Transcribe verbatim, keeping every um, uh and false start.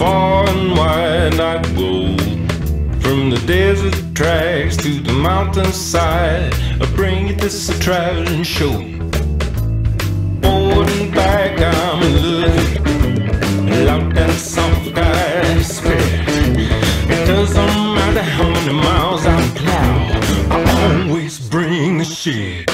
Far and wide I go, from the desert tracks to the mountainside. I bring you this a traveling show. Forward and back I'm looking, loud and soft I spit. It doesn't matter how many miles I plow, I always bring the shit.